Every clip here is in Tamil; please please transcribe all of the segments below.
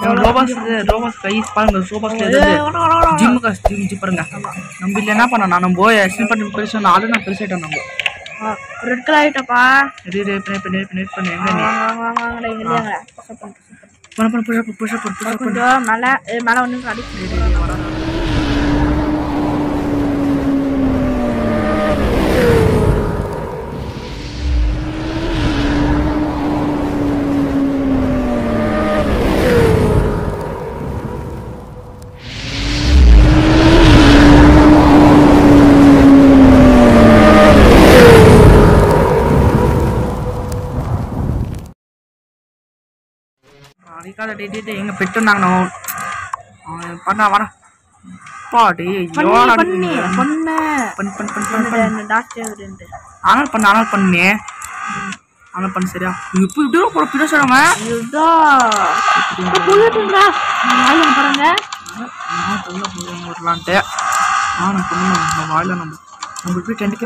ரோபாஸ் கைஸ் பாருங்க ரோபாஸ்ல இருந்து ஜிம் பாருங்க நம்ம இல்ல என்ன பண்ணா நம்ம போய் எக்ஸ்டெண்ட் பண்ணி பெருசா நாலு நான் பெருசாயிட்டோம் நம்ம ரெட் கலர் ஆயிட்டப்பா இது பண்ணு எங்க நீ வாங்க இல்லங்க புஷ் அப் மேல வந்து அடி எங்க பெட்டு நாங்க பண்ணா வர பாடி ஆனால் பண்ணு சரியா இப்போ இப்படி பிடிச்சாங்க வரலான்ட்டு நான் பொண்ணு வாயில நம்ம போய் டென்ட்டுக்கு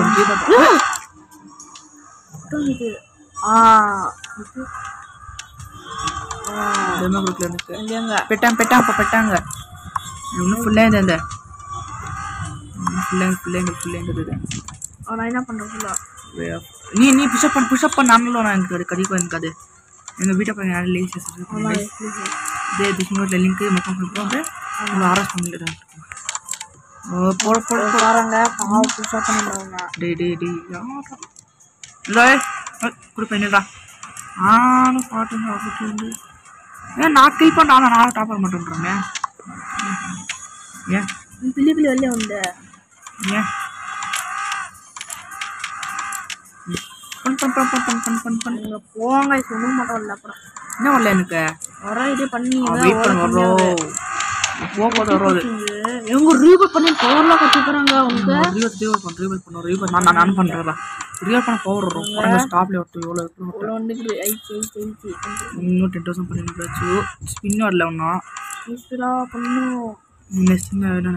பெட்டாங்க இன்னும் ஃபுல்லாக இந்த என்ன பண்றேன் நீ புஷப் பண்ண நானும் நான் எனக்கு கண்டிப்பாக எனக்கு அது எங்கள் வீட்டை போய் யாரும் இதே டிஸ்கிரிப்ஷனில் லிங்க்கு மொத்தம் கொடுத்து உங்களை அரெஸ்ட் பண்ணிடுறேன் கொடுப்பேன்டா நானும் பாட்டுங்க ஆப்பர்ச்சுனிட்டி ஏன் நான் கில் பண்ண நான் டாப் பண்ண மாட்டேன்றேங்க ஏன் பிள்ளை வெளியே உண்டு ஏன் போங்க சொல்ல மாட்டோம் இல்லை அப்புறம் என்ன வரல எனக்கு வர இதே பண்ணி வெயிட் பண்ண வரோம் வரோது எங்க ரீபோட் பண்ணி பவர்லாம் கட்டி போறாங்க அவங்க ரீபோட் நான் பண்றேன் ரியல் பண்ண பவர் வரும் ஸ்டாப்ல விட்டு எவ்வளோ இன்னும் 10,000 பண்ணிட்டு ஸ்பின் வரல ஒன்றா பண்ணும் நெக்ஸ்ட்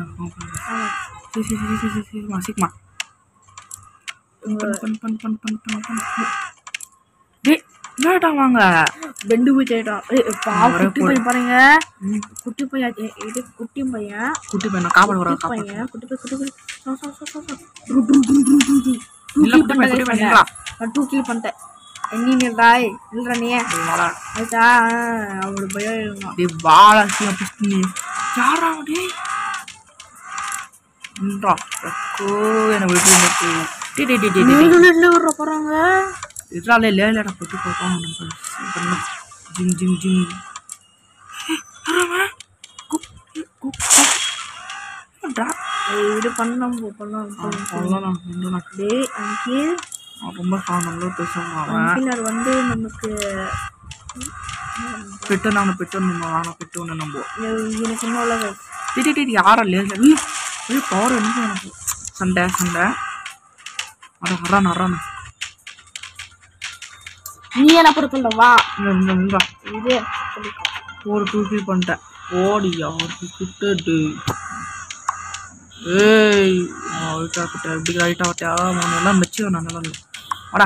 சீக்கிரமா என்னடா வாங்க பெண்டு போயிட்டான் குட்டி பையன் பாருங்க குட்டி பையன் காப்பாடு வர தூக்கி பண்ணிட்டேன் என்னடாய் இல்ல நீ ஆயிட்டா அவரு பயம் யாரா போறாங்க இதனால லேலடா போட்டு போவாங்க ஜிம் ஜிம் ஜிம் இது பண்ணலாம் ரொம்ப நம்மளும் பேசுவாங்க வந்து நமக்கு பெட்டு நாங்கள் பெட்டு ஒன்று நம்புவோம் எனக்கு இன்னும் யாரா லேல பவர் என்ன எனக்கு சண்டை அறான நீ என்ன பொறுக்கல வா இது ஒரு தூக்கி பண்ணிட்டேன் ஓடி அவருக்கு கிட்டு எப்படி ரைட் ஆகட்டா எல்லாம் மெச்சு நல்லா வாடா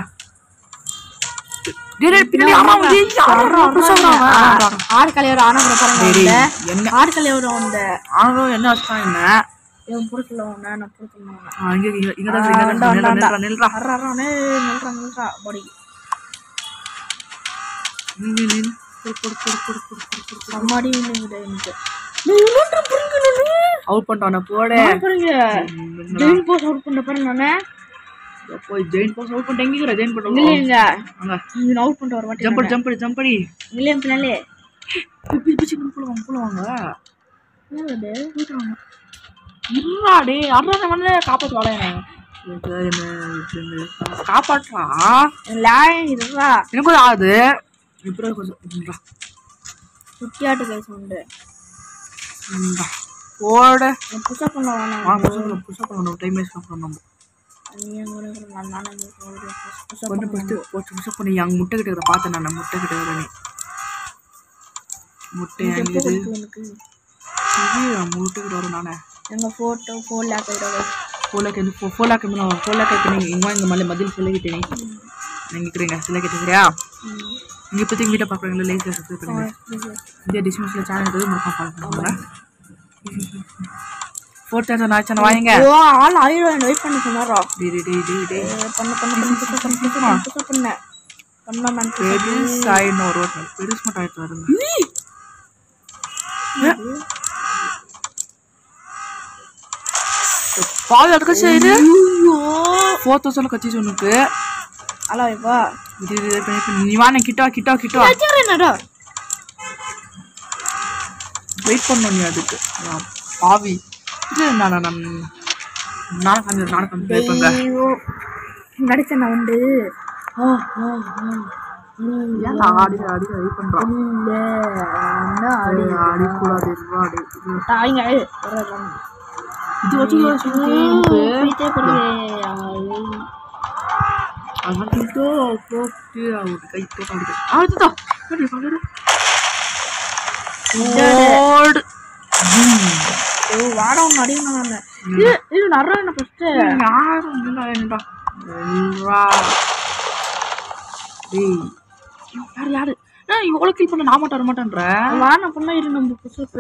என்ன வச்சுட்டான் என்ன பொறுக்கல அவுட் பண்ணிட்டானே போட ஜெயின் போஸ் அவுட் பண்ண பாருங்க நானே போய் ஜெயின் போஸ் அவுட் பண்ணிட்டு எங்கங்கற ஜெயின் பண்ணோம் இல்லங்க அங்க நீ அவுட் பண்ணிட்டு வர மாட்டீங்க ஜம்ப் பண்ணி இல்ல பின்னாலே பிச்சு போடுவாங்க என்னது போடுவாங்க இருடா டேய் அண்ணா வந்து காப்பாத்து வாளையனே என்ன காப்பாற்றா லாய் இருடா எனக்கு ஆது இப்போ கொஞ்சம் குட்டியாட்டு கைஸ் உண்டு போட புஷ் பண்ணலாம் புஷ் பண்ணணும் டைம் வேஸ்ட் பண்ணணும் புஷ் பண்ணி அங்க முட்டை கிட்ட பார்த்தேன் நான் முட்டை கிட்ட நீ முட்டை வாங்கிது இது முட்டை கிட்ட வரும் நானே எங்க போட்டோ 4 லாக் ஆயிடும் 4 லாக் இங்க மல்ல மதில் சிலைக்கிட்டே நீங்க கிட்டீங்க சிலைக்கிட்டே சரியா நீங்கள் இப்போதைக்கு வீட்டை பார்க்குறீங்களா லைக் சப்ஸ்கிரைப் பண்ணுங்க இந்த டிஸ்கிரிப்ஷனில் சேனல் இருக்குது மறக்காம ஃபாலோ பண்ணுங்க 4000 ஆச்சு வாங்க ஆள் 1000 வெயிட் பண்ணி சொன்னாரா பெருசு மட்டும் ஆயிடுச்சு வருங்க பால் எடுக்க செய்யுது 4000 கட்சி உனக்கு ஹலோ இப்போ நீ வா கிட்ட என்னடா வெயிட் பண்ணணும் நீ அதுக்கு பாவி இது நாடகம் நடிச்சேன் நான் வந்து வெயிட் பண்றான் இது வச்சு வாடம் அடிக்கணும் இது நிறைய என்ன ஃபர்ஸ்ட் யாரும் இல்லைடா யாரு இவ்வளோ கில் பண்ண நான் மட்டும் வர மாட்டேன்ற வான பண்ண இரு நம்ம புஷப்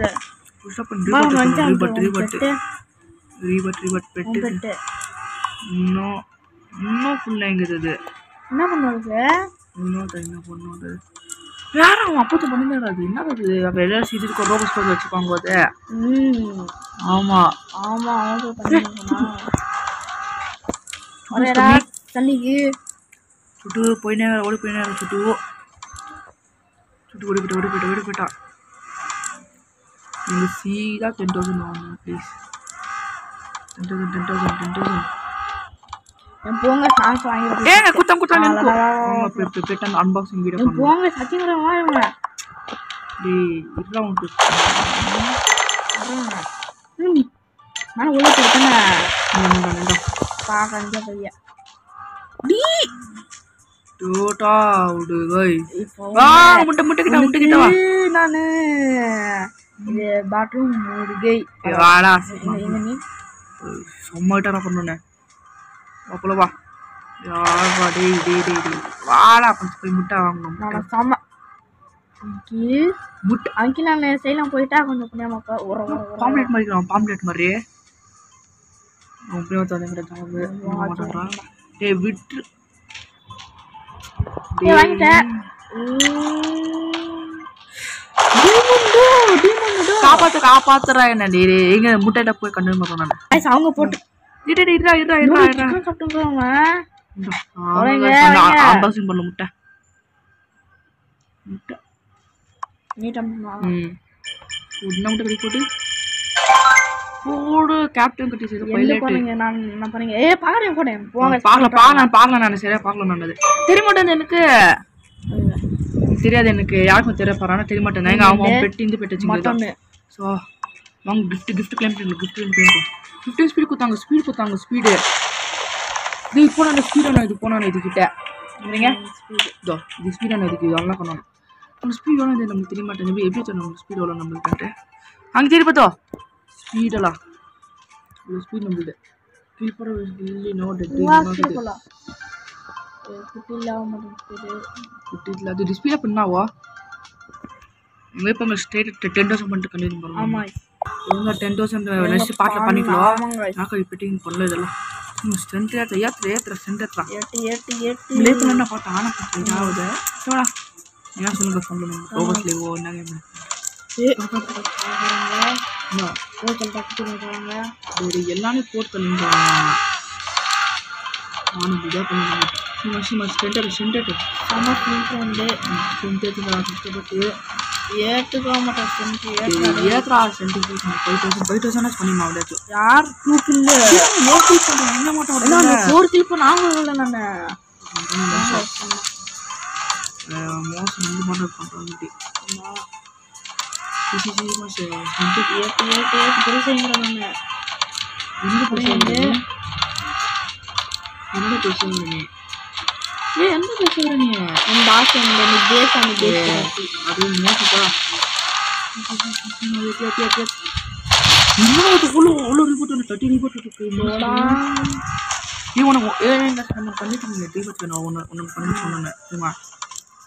ரீபட் பெட்டு இன்னும் ஃபுல்லாக எங்குது அது என்ன பண்ணுவாங்க என்ன பண்ணுவது யாரும் அவன் அப்போ பண்ணிருந்தா அது என்ன அது அப்போ எல்லாரும் சீட்டுக்கு ரோபோஸ் போட்டு வச்சுப்பாங்க போது ஆமாம் தண்ணிக்கு சுட்டு போயினே ஓடி போயினே சுட்டு ஓடி போயிட்டான் நீங்கள் சீதா 10,000 வாங்கணும் ப்ளீஸ் 10,000 போங்க சான்ஸ் வாங்கி குத்தம் போயிட்டான் அன்பாக்சிங் வீடியோ போங்க சத்தியமா வாங்க இதெல்லாம் உனக்கு நான் உள்ள போயிட்டேன் பாக்கஞ்ச பையா டோட்டா உடுகை முட்டை நானு இது பாத்ரூம் முடுகை வாடா நீ சும்மாட்டா பண்ணுனே அப்பல வா யாரா டேய் வாடா கொஞ்சம் போய் முட்டை வாங்கணும் நான் சம முட்டை அங்கி நான் செய்யலாம் போயிட்டா கொஞ்சம் புண்ணியமாக்கா பாம்ப்ளேட் மாதிரி அவன் புண்ணியமா தந்துக்கிறான் டேய் விட்டு வாங்கிட்டேன் காப்பாத்துறா என்ன எங்க முட்டையில போய் கண்டு பண்றேன் அவங்க போட்டு அன்பாக்சிங் பண்ணல முட்டை முட்டை போட்டு போடு கேப்டன் கட்டி சரி பைலட் நான் பாருங்க ஏ பாக்குறேன் போறேன் போங்க பார்க்கல நான் சரியா பார்க்கல நான் அது தெரிய மாட்டேன் எனக்கு தெரியாது எனக்கு யாருக்கும் தெரிய போறானா தெரிய மாட்டேன் எங்க அவன் பெட்டி இந்த பெட்டி வச்சுங்க ஸோ வாங்க கிஃப்ட் கிளைம் பண்ணு கிஃப்ட் கிளைம் 15 ஸ்பீடு கொடுத்தாங்க ஸ்பீடு இது இப்போ நான் ஸ்பீடான இது போனானே இதுக்கிட்ட இல்லைங்க இதோ இது ஸ்பீடான இதுக்கு இதெல்லாம் பண்ணணும் அந்த ஸ்பீட் எவ்வளோ இது நமக்கு தெரிய மாட்டேங்குது எப்படி சொன்னோம் ஸ்பீட் எவ்வளோ நம்மளுக்கு அங்கே தெரிய பார்த்தோ ஸ்பீடெல்லாம் இவ்வளோ ஸ்பீட் நம்மளுது ஃபீல் பண்ணுற இல்லை குட்டியில் அது டிஸ்பிளே பண்ணாவோ இப்போ ஸ்ட்ரெயிட் 10,000 பண்ணிட்டு கண்டினியூ பண்ணுவோம் ஆமாம் இவங்க 10,000 நெக்ஸ்ட் பார்ட்டில் பண்ணிக்கலாம் நாங்கள் இப்போட்டிங் பண்ணல இதெல்லாம் ஸ்ட்ரென்த் ஏற்றுற ஸ்ட்ரென்த் ஏற்றுறா பண்ணா பார்த்தா ஆனால் ஆகுது சோடா ஏன் சொல்லுங்க ஃபோன் ரோபோஸ் லேவோ என்ன எல்லாமே போட்டு தள்ளிடுவாங்க நானும் இதாக பண்ணுவாங்க ஸ்ட்ரென்த் கஷ்டப்பட்டு ஏற்றுக்க மாட்டேன் ஏற்றுறா ஸ்ட்ரென்த் 5,000 பண்ணிடலாம் அப்படியாச்சும் யார் தூக்கில்ல என்ன மாட்டோம் 4 கிளிப்பு நாங்கள் இல்லை நான் மோசம் வந்து மாட்டோம் பண்ணுறாங்க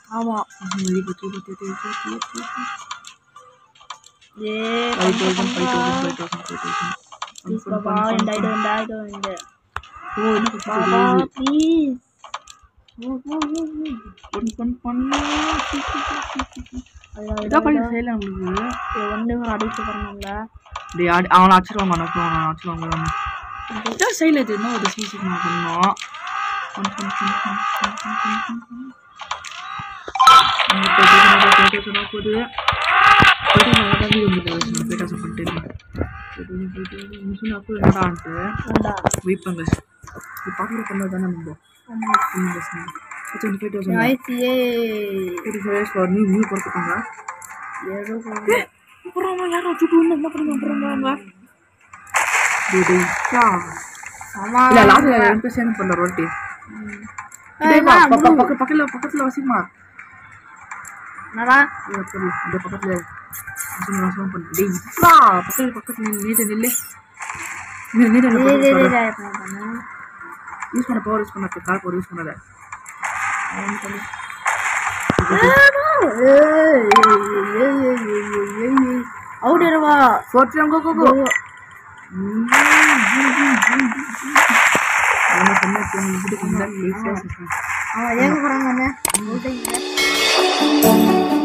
ஆமா வெளியே போச்சு ஏ 5000 5000 பாபா இந்த ஓ என்ன பாபா ப்ளீஸ் பண்ணா இதான் கொஞ்சம் செய்யல உங்களுக்கு ஒன்று அடிச்சு பண்ணல அவனை அடிச்சிருவாங்க அடிச்சிருவாங்க இதான் செய்யல இது இன்னும் ஒரு சீசன் பண்ணோம் போது வைப்பாங்க பார்க்குற பண்ண தானே நம்ம நீ கொடுத்துட்டாங்க ஏதோ யாரும் வச்சுட்டு என்ன பண்ணுறாங்க சேர்ந்து பண்ண ரொட்டி பக்கத்துல வசிமா இந்த பக்கத்துல பக்கத்துல யூஸ் பண்ண பவர் யூஸ் பண்ண கால் பவர் யூஸ் பண்ணாத அவுடவா ஏங்க போறாங்க